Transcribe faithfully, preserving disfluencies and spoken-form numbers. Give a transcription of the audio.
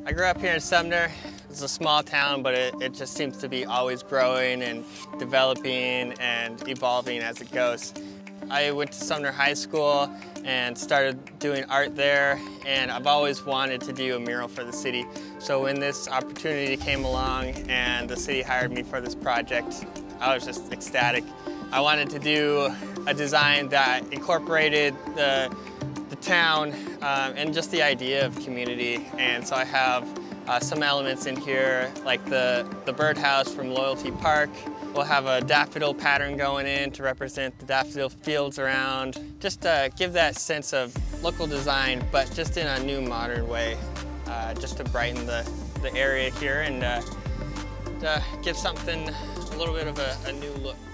I grew up here in Sumner. It's a small town, but it, it just seems to be always growing and developing and evolving as it goes. I went to Sumner High School and started doing art there, and I've always wanted to do a mural for the city. So when this opportunity came along and the city hired me for this project, I was just ecstatic. I wanted to do a design that incorporated the, the town um, and just the idea of community. And so I have uh, some elements in here, like the, the birdhouse from Loyalty Park. We'll have a daffodil pattern going in to represent the daffodil fields around. Just to give that sense of local design, but just in a new modern way, uh, just to brighten the, the area here and uh, to give something a little bit of a, a new look.